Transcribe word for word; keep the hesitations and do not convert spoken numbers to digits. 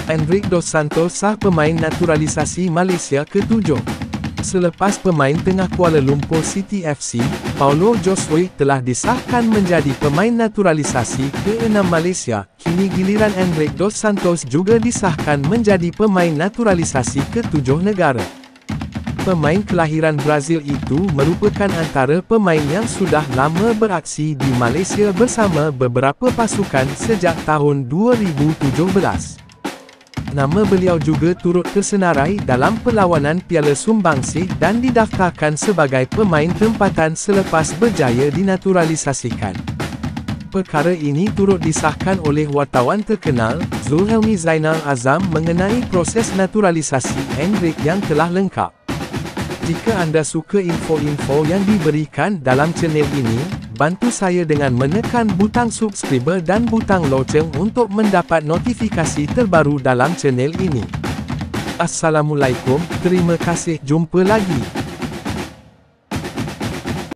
Enrique Dos Santos sah pemain naturalisasi Malaysia ketujuh. Selepas pemain tengah Kuala Lumpur City F C, Paulo Josue telah disahkan menjadi pemain naturalisasi keenam Malaysia, kini giliran Enrique Dos Santos juga disahkan menjadi pemain naturalisasi ketujuh negara. Pemain kelahiran Brazil itu merupakan antara pemain yang sudah lama beraksi di Malaysia bersama beberapa pasukan sejak tahun dua ribu tujuh belas. Nama beliau juga turut tersenarai dalam perlawanan Piala Sumbangsih dan didaftarkan sebagai pemain tempatan selepas berjaya dinaturalisasikan. Perkara ini turut disahkan oleh wartawan terkenal, Zulhelmi Zainal Azam mengenai proses naturalisasi Enrique yang telah lengkap. Jika anda suka info-info yang diberikan dalam channel ini, bantu saya dengan menekan butang subscribe dan butang loceng untuk mendapat notifikasi terbaru dalam channel ini. Assalamualaikum, terima kasih, jumpa lagi.